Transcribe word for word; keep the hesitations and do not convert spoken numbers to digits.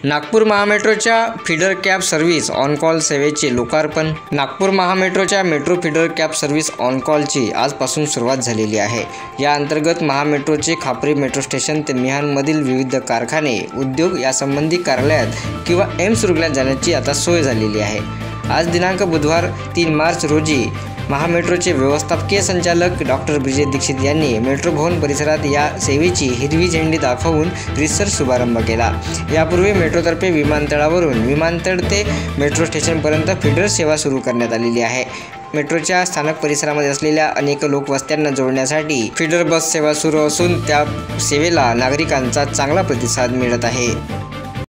नागपूर महामेट्रोच्या feeder cab service on call सेवेचे लोकार्पण। नागपूर महामेट्रोच्या metro feeder cab service on कॉलची आजपासून सुरुवात झालेली आहे। या अंतर्गत महामेट्रोचे खापरी मेट्रो स्टेशन ते मिहानमधील विविध कारखाने, उद्योग यासंबंधी कार्यालयात किंवा एम्स रुग्णालयात जाण्याची आता सोय झालेली आहे। आज दिनांक बुधवार तीन मार्च रोजी महामेट्रोचे व्यवस्थापकीय संचालक डॉक्टर ब्रिजेश दीक्षित यांनी मेट्रो भवन परिसरात या सेवेची हिरवी झेंडी दाखवून रीतसर शुभारंभ केला। यापूर्वी मेट्रोतर्फे विमानतळावरून विमानतळ ते मेट्रो स्टेशनपर्यंत फीडर सेवा सुरू करण्यात आलेली आहे। मेट्रोच्या स्थानक परिसरामध्ये असलेल्या अनेक लोकवस्त्यांना जोडण्यासाठी फीडर बस सेवा सुरू असून त्या सेवेला नागरिकांचा चांगला प्रतिसाद मिळत आहे।